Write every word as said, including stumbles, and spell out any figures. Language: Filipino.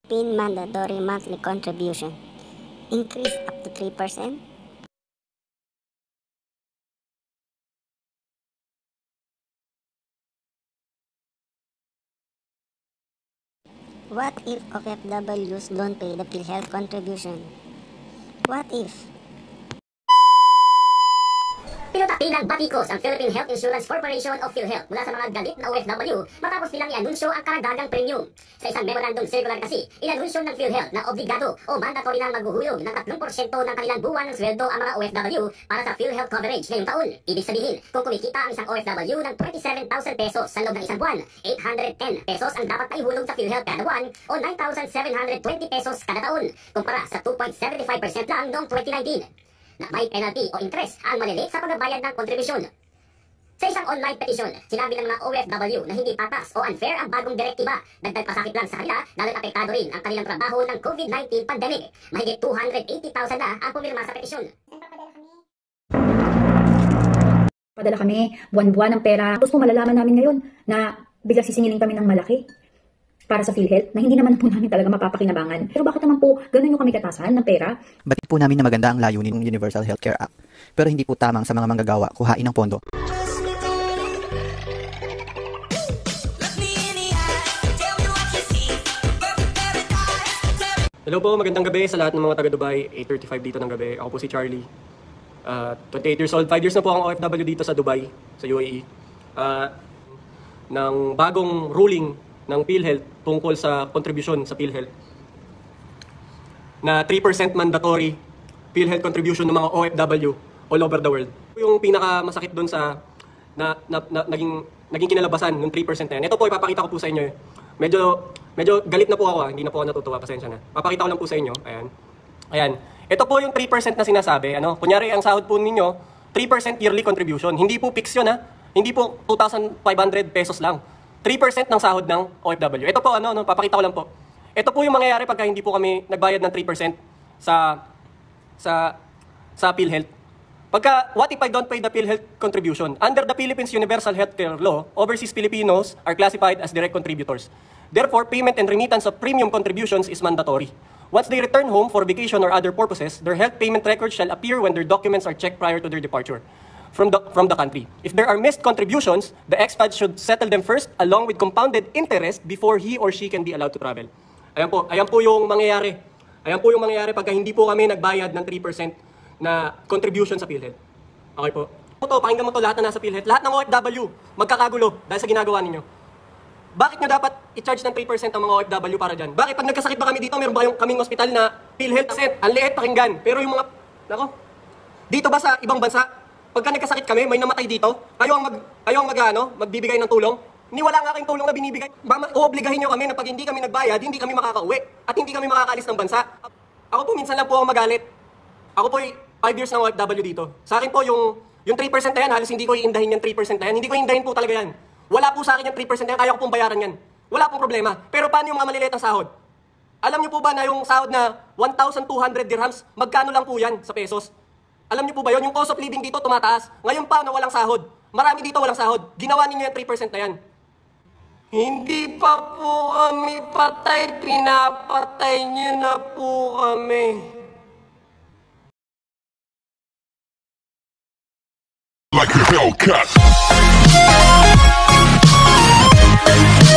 Philippine mandatory monthly contribution increase up to three percent. What if O F Ws don't pay the PhilHealth contribution? What if? Pinutaki ng Batikos ang Philippine Health Insurance Corporation of PhilHealth mula sa mga galit na O F W matapos nilang i-anunsyo ang karagdagang premium. Sa isang memorandum circular kasi, inanunsyo ng PhilHealth na obligado o mandatory nang maghuhulog ng three percent ng kanilang buwan ng sweldo ang mga O F W para sa PhilHealth coverage ngayong taon. Ibig sabihin, kung kumikita ang isang O F W ng twenty-seven thousand pesos sa loob ng isang buwan, eight hundred ten pesos ang dapat na ihulog sa PhilHealth kada buwan o nine thousand seven hundred twenty pesos kada taon, kumpara sa two point seven five percent lang noong twenty nineteen. Na may penalty o interest ang maliliit sa pagbabayad ng kontribusyon. Sa isang online petition, sinabi ng mga O F W na hindi patas o unfair ang bagong direktiba. Dagdag pasakit lang sa kanila dahil apektado rin ang kanilang trabaho ng COVID nineteen pandemic. Mahigit two hundred eighty thousand na ang pumirma sa petisyon. Padala kami buwan-buwan ng pera. Tapos po malalaman namin ngayon na bigla sisingilin kami ng malaki para sa PhilHealth na hindi naman po namin talaga mapapakinabangan. Pero bakit naman po ganun yung kami katasan ng pera? Batid po namin na maganda ang layunin ng Universal Healthcare Act. Pero hindi po tamang sa mga manggagawa kuhain ng pondo. Hello po, magandang gabi sa lahat ng mga taga-Dubai. eight thirty-five dito ng gabi. Ako po si Charlie. Uh, twenty-eight years old. five years na po akong O F W dito sa Dubai, sa U A E. Uh, ng bagong ruling ng PhilHealth tungkol sa contribution sa PhilHealth na three percent mandatory PhilHealth contribution ng mga O F W all over the world. Yung pinakamasakit doon sa na, na, na, naging, naging kinalabasan ng three percent na yan. Ito po, ipapakita ko po sa inyo. Medyo, medyo galit na po ako, hindi na po ako natutuwa, pasensya na. Papakita ko lang po sa inyo. Ayan. Ayan. Ito po yung three percent na sinasabi. Ano? Kunyari, ang sahod po ninyo, three percent yearly contribution. Hindi po fix yun, ha? Hindi po two thousand five hundred pesos lang. three percent ng sahod ng O F W. Ito po, ano, ano, papakita ko lang po. Ito po yung mangyayari pagka hindi po kami nagbayad ng three percent sa, sa, sa PhilHealth. Pagka, what if I don't pay the PhilHealth contribution? Under the Philippines Universal Healthcare Law, overseas Filipinos are classified as direct contributors. Therefore, payment and remittance of premium contributions is mandatory. Once they return home for vacation or other purposes, their health payment records shall appear when their documents are checked prior to their departure from the, from the country. If there are missed contributions, the expat should settle them first along with compounded interest before he or she can be allowed to travel. Ayan po, ayan po yung mangyayari. Ayan po yung mangyayari pagka hindi po kami nagbayad ng three percent na contribution sa PhilHealth. Okay po. Ito, pakinggan mo to lahat na nasa PhilHealth. Lahat ng O F W, magkakagulo dahil sa ginagawa ninyo. Bakit nyo dapat i-charge ng three percent ang mga O F W para dyan? Bakit pag nagkasakit ba kami dito, meron ba yung kaming hospital na PhilHealth percent? Ang liit pakinggan. Pero yung mga, nako, dito ba sa ibang bansa, pagka nagkasakit kami, may namatay dito, kayo ang, mag, kayo ang mag, ano, magbibigay ng tulong? Ni wala nga kayong tulong na binibigay. Uobligahin nyo kami na pag hindi kami nagbayad, hindi kami makakauwi. At hindi kami makakaalis ng bansa. Ako po, minsan lang po ako magalit. Ako po, five years na O F W dito. Sa akin po, yung, yung three percent na yan, halos hindi ko iindahin yung three percent na yan. Hindi ko iindahin po talaga yan. Wala po sa akin yung three percent na yan, kaya ko pong bayaran yan. Wala pong problema. Pero paano yung mga maliliit na sahod? Alam nyo po ba na yung sahod na one thousand two hundred dirhams, magkano lang po yan sa pesos? Alam niyo po ba yun? Yung cost of living dito tumataas. Ngayon pa na walang sahod. Marami dito walang sahod. Ginawa ninyo yung three percent na yan. Hindi pa po kami patay. Pinapatay niyo na po kami. Like a Hellcat.